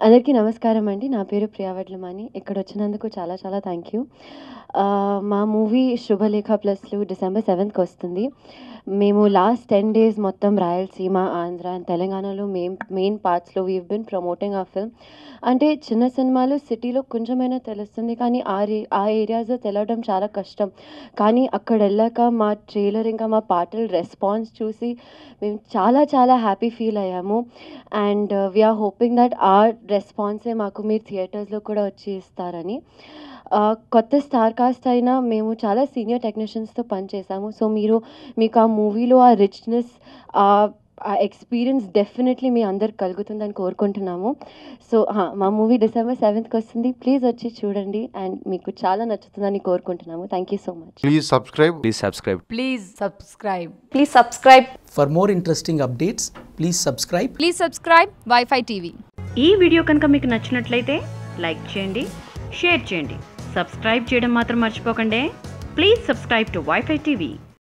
అందరికీ నమస్కారం అండి. నా పేరు ప్రియా వడ్లమాని. ఇక్కడొచ్చినందుకు చాలా చాలా థ్యాంక్ యూ. మా మూవీ 'శుభలేఖ ప్లస్‌లు' డిసెంబర్ 7థ్‌కి వస్తుంది. మేము లాస్ట్ 10 డేస్ మొత్తం రాయలసీమ, ఆంధ్ర అండ్ తెలంగాణలో మెయిన్ పార్ట్స్‌లో we have been promoting our film. అంటే చిన్న సినిమాలు సిటీలో కొంచెమైనా తెలుస్తుంది. కానీ ఆ ఏరియాస్‌లో తెలవడం చాలా కష్టం. కానీ అక్కడెళ్ళాక మా ట్రైలర్ ఇంకా మా పాటల రెస్పాన్స్ చూసి మేము చాలా చాలా హ్యాపీ ఫీల్ అయ్యాము. And we are hoping that ఆ రెస్పాన్సే మాకు మీరు థియేటర్స్‌లో కూడా వచ్చి ఇస్తారని. కొత్త స్టార్ కాస్ట్ అయినా మేము చాలా సీనియర్ టెక్నీషియన్స్‌తో పనిచేసాము. సో మీకు ఆ మూవీలో ఆ రిచ్‌నెస్, ఆ ఎక్స్‌పీరియన్స్ డెఫినెట్‌లీ మీ అందరికి కలుగుతుందని కోరుకుంటున్నాము. సో మా మూవీ డిసెంబర్ 7థ్‌కి వస్తుంది. ప్లీజ్ వచ్చి చూడండి అండ్ మీకు చాలా నచ్చుతుందని కోరుకుంటున్నాము. Thank you so much. Please subscribe. Please subscribe. Please subscribe. Please subscribe. For more interesting updates, please subscribe. Please subscribe Wi-Fi TV. ఈ వీడియో కనుక మీకు నచ్చినట్లయితే లైక్ చేయండి, షేర్ చేయండి, సబ్స్క్రైబ్ చేయడం మాత్రం మర్చిపోకండి. Please subscribe to wifi TV.